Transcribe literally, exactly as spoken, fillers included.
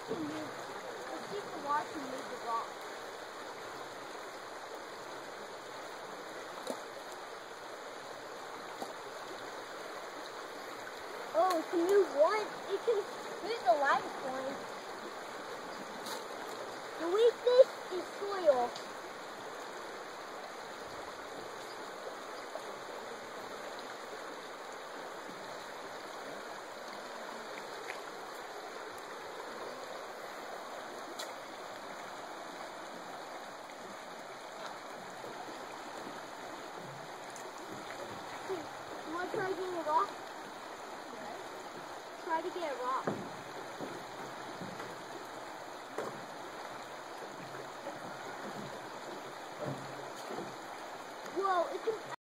can move. Let's see if the water can move the rock. Oh, it can move what? It can move the lava coin. The weakness is soil. You want to try getting a rock? Try to get a rock. Whoa, it can...